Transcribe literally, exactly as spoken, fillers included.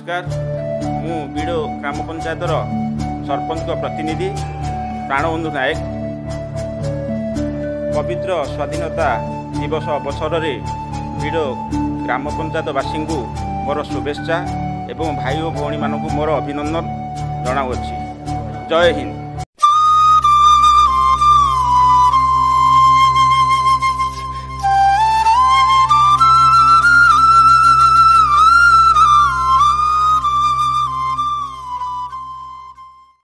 नमस्कार मु बीडो ग्राम पंचायतर सरपंच प्रतिनिधि प्राणबंधु नायक पवित्र स्वाधीनता दिवस अवसर में बीडो ग्राम पंचायतवासी को मोर शुभेच्छा एवं भाई और भौणी मानक मोर अभिनंदन जनाऊँगी। जय हिंद।